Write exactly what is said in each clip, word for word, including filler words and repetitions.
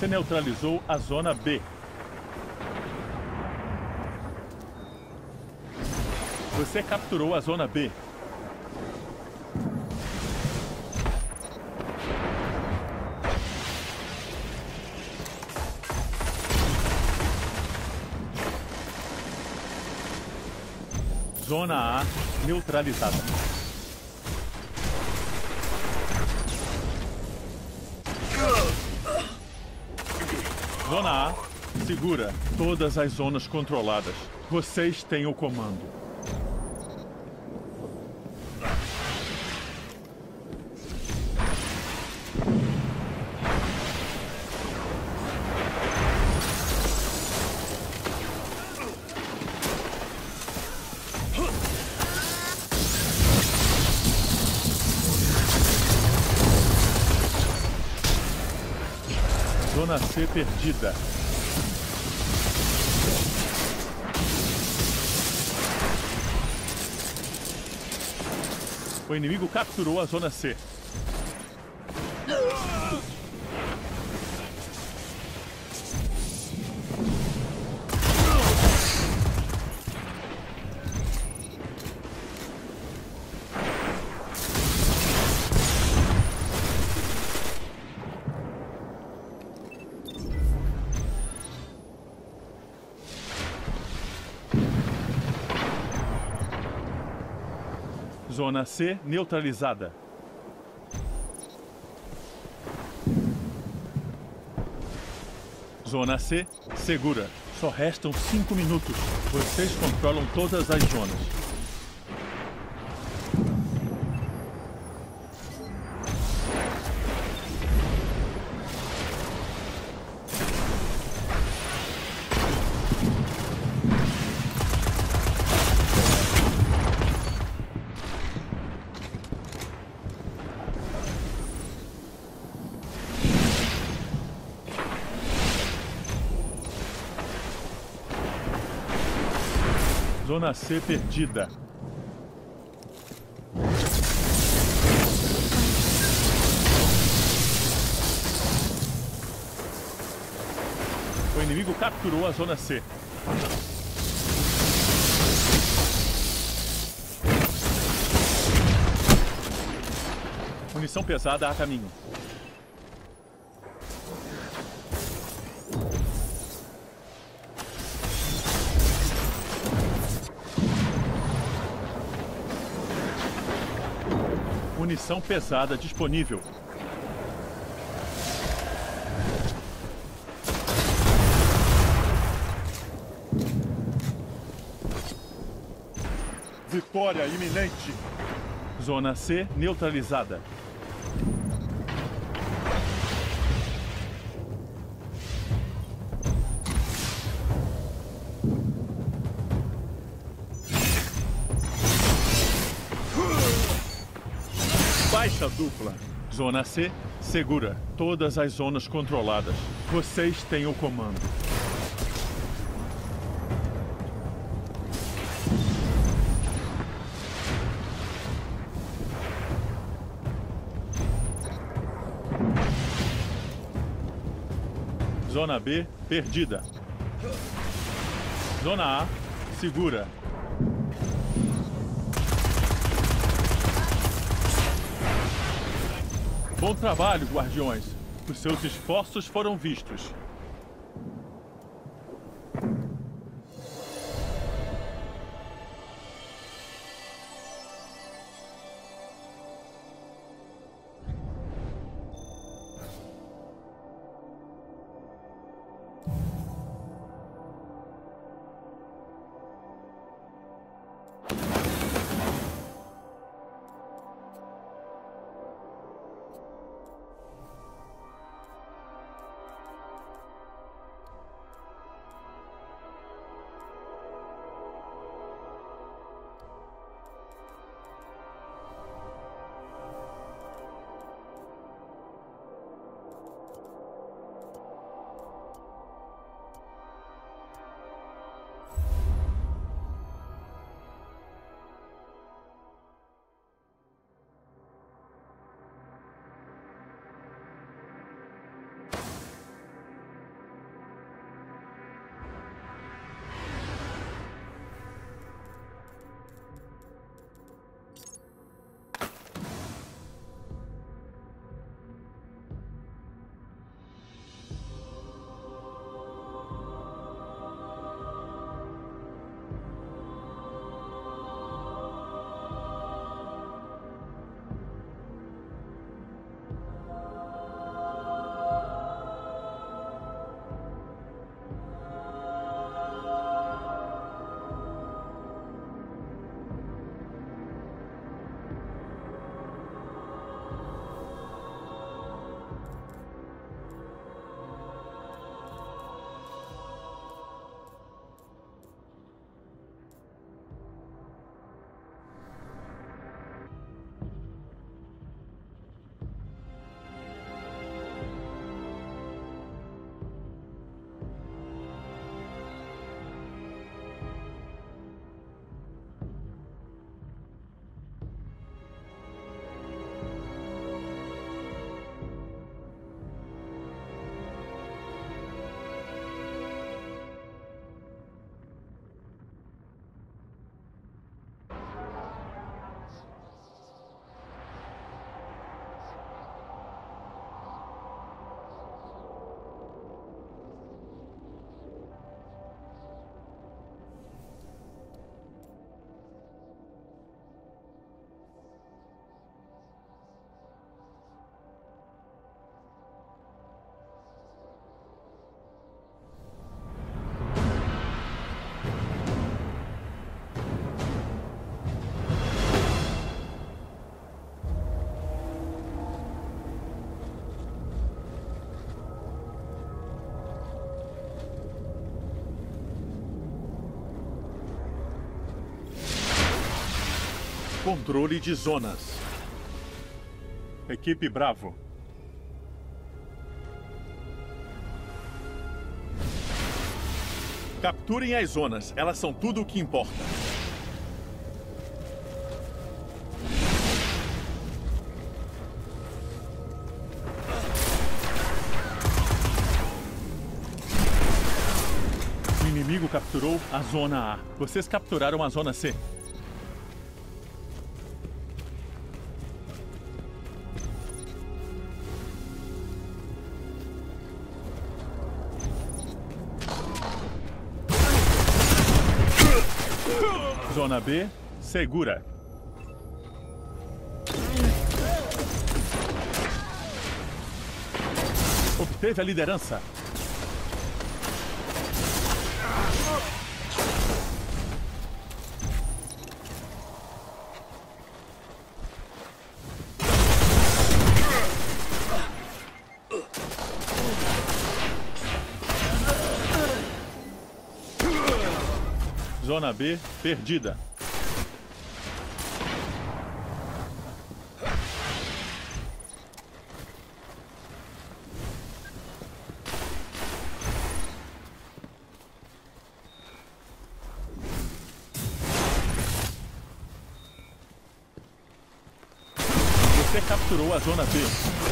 Você neutralizou a Zona B. Você capturou a Zona B. Zona A neutralizada. Zona A segura todas as zonas controladas. Vocês têm o comando. Zona C perdida. O inimigo capturou a Zona C. Zona C neutralizada. Zona C segura. Só restam cinco minutos. Vocês controlam todas as zonas. Zona C perdida. O inimigo capturou a Zona C. Munição pesada a caminho. Munição pesada disponível. Vitória iminente. Zona C neutralizada. Baixa dupla. Zona C segura todas as zonas controladas. Vocês têm o comando. Zona B perdida. Zona A segura. Bom trabalho, guardiões. Os seus esforços foram vistos. controle de zonas. Equipe Bravo. Capturem as zonas. Elas são tudo o que importa. O inimigo capturou a Zona A. Vocês capturaram a Zona C. Zona B, segura. Obteve a liderança. Zona B, perdida. Você capturou a Zona B.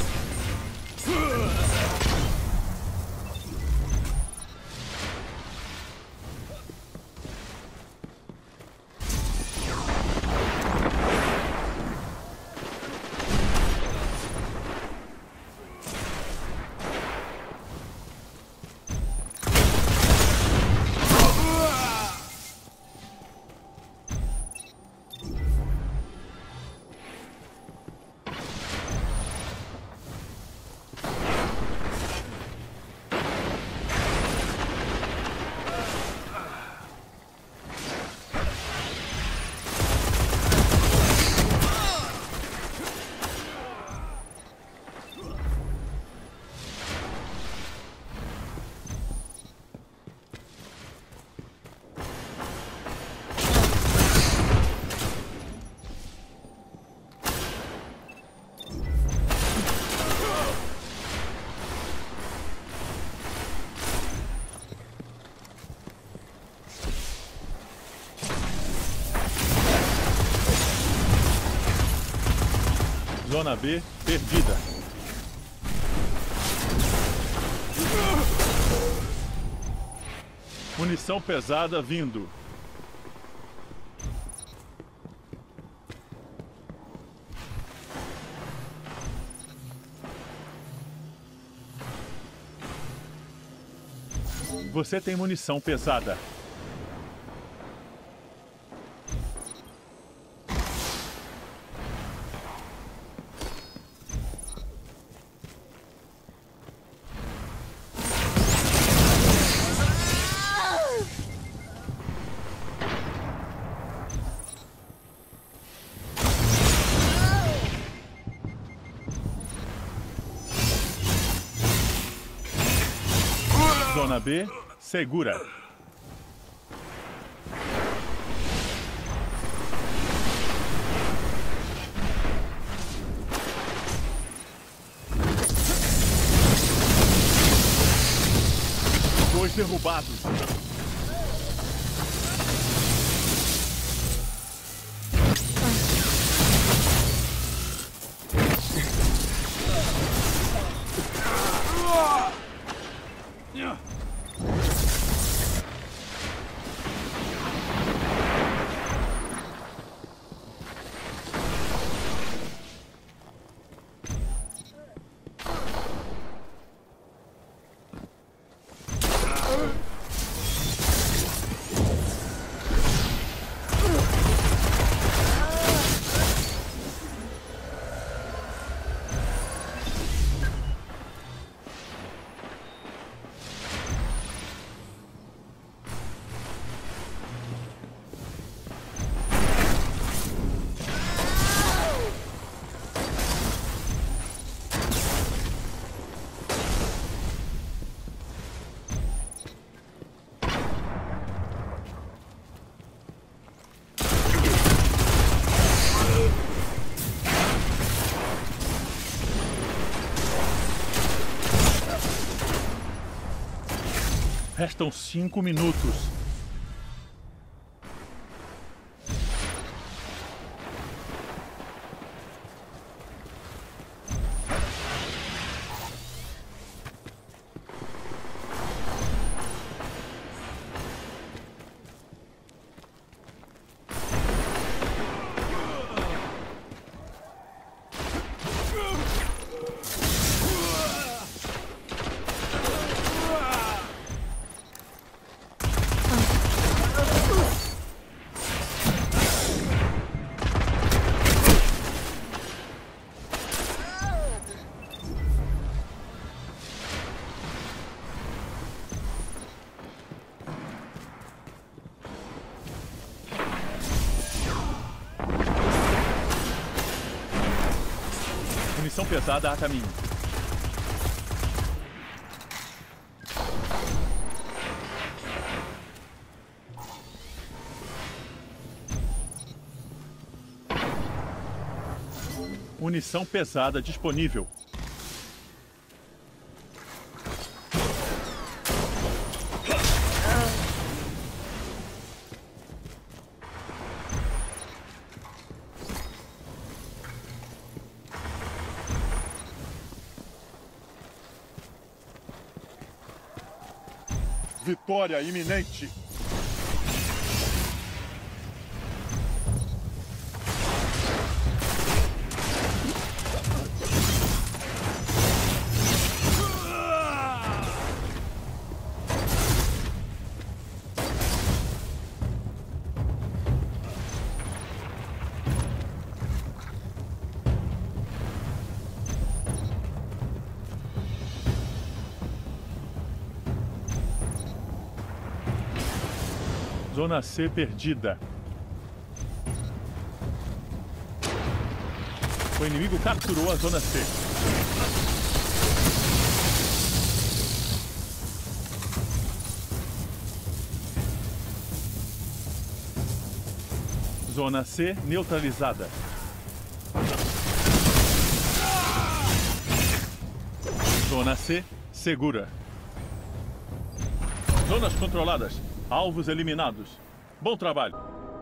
Zona B, perdida. Munição pesada vindo. Você tem munição pesada. Zona B, segura. Dois derrubados. Restam cinco minutos. Munição pesada a caminho. Munição pesada disponível. Vitória iminente. Zona C perdida. O inimigo capturou a Zona C. Zona C neutralizada. Zona C segura. Zonas controladas. Alvos eliminados. Bom trabalho.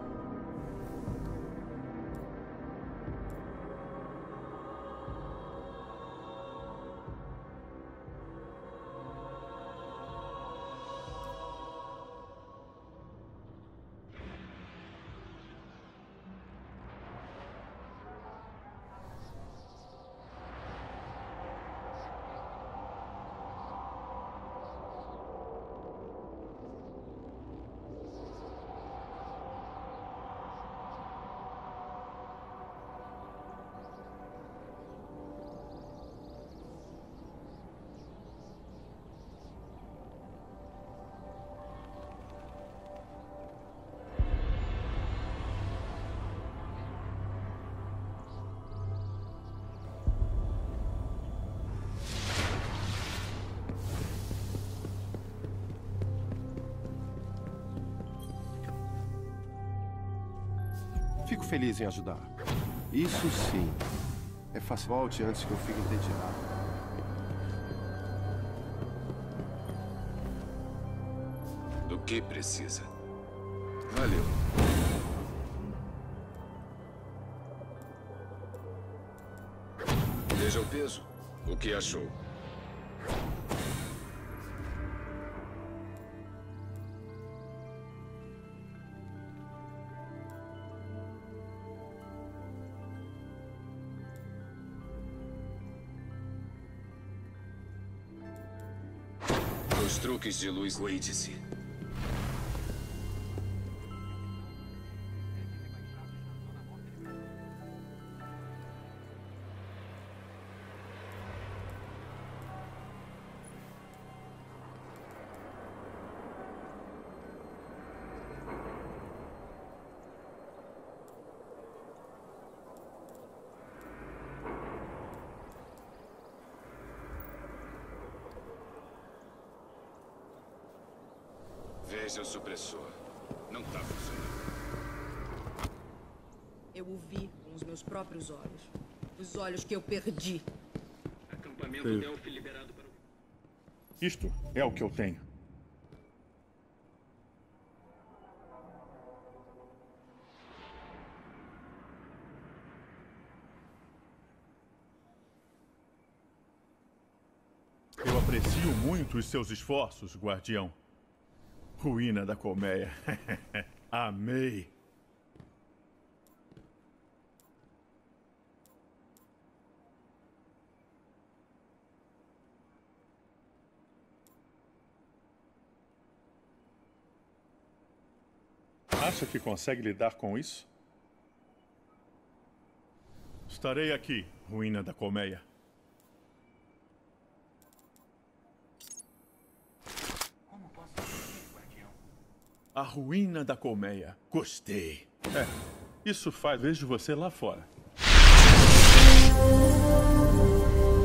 Fico feliz em ajudar. Isso sim. É fácil. Volte antes que eu fique entediado. Do que precisa? Valeu. Veja o peso. O que achou? Os truques de luz. Cuide-se. Veja o supressor. Não tá funcionando. Eu o vi com os meus próprios olhos. Os olhos que eu perdi. Acampamento Delphi liberado para o... Isto é o que eu tenho. Eu aprecio muito os seus esforços, guardião. Ruína da colmeia. Amei. Acha que consegue lidar com isso? Estarei aqui, ruína da colmeia. Como posso servir, guardião? A ruína da colmeia. Gostei. É, isso faz. Vejo você lá fora.